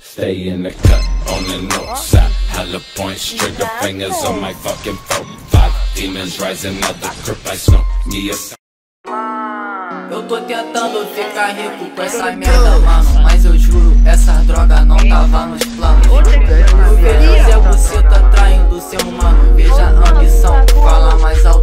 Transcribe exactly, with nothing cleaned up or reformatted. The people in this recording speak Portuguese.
Stay in the cut on the north side. Hella points, trigger fingers on my fucking phone. Five demons rising out the crypt like Snow. Yeah. Eu tô tentando ficar rico com essa merda, mano, mas eu juro, essa droga não tava nos planos. O Deus é buceta traindo seu mano. Veja a ambição, fala mais alto.